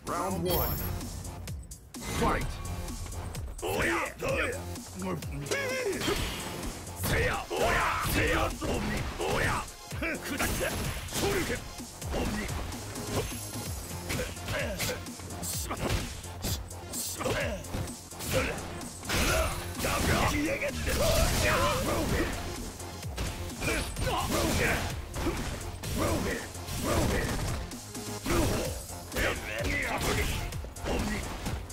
Round one. Fight. おやどうやせやおやせやおや砕きだ昇竜拳オムニしまったしまったそれダブル消えやがってローベローベローベローベローベカブリオムニ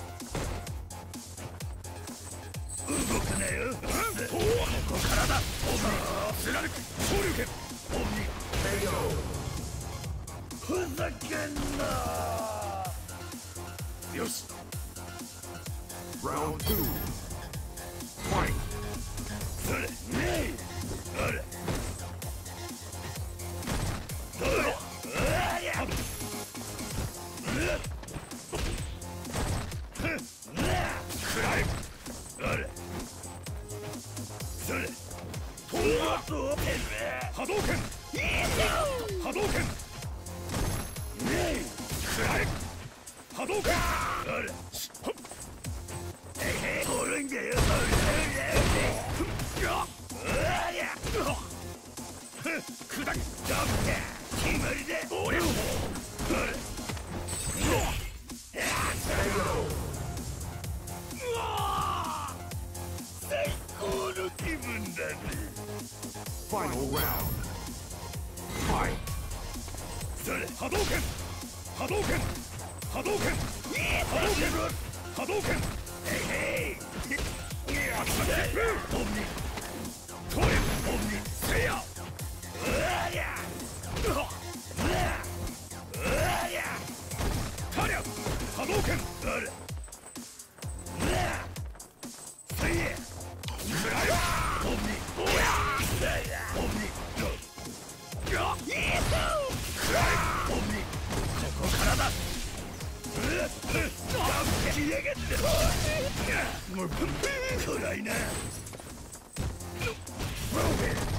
動くなよここからだオムニ貫く昇竜拳オムニふざけんなよし Round two. Fight. それねえあれどうだありゃくらえあれそれトマト波動拳波動拳ねえくらえ波動拳あれおるんだよ砕きダブル決まりだおりゃ最高の気分だね Final round. Fight. それ波動拳波動拳波動拳波動拳波動拳へいへいオムニトレオムニせやうりゃタリャ波動拳あれせいえくらえオムニオムニくらえオムニここからだ消えやがって暗いなローベ